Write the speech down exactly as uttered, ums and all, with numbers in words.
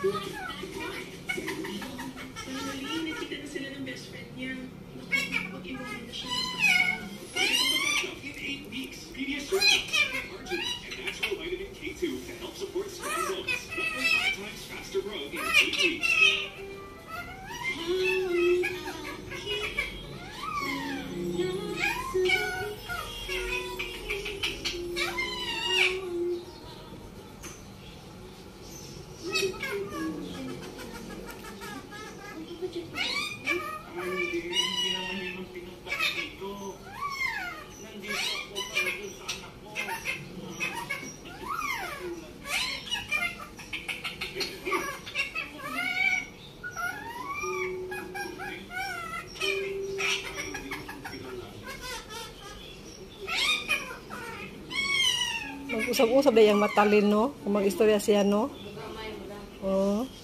nakita na sila ng best friend niya. Pag-iwanan na siya ng in eight weeks. P D S surplus, arginine, and natural vitamin K two to help support strong bones. one point five times faster growth in eight weeks. Mag-usap-usap na yung matalin, no? Kung mag-istorya siya, no? Oh.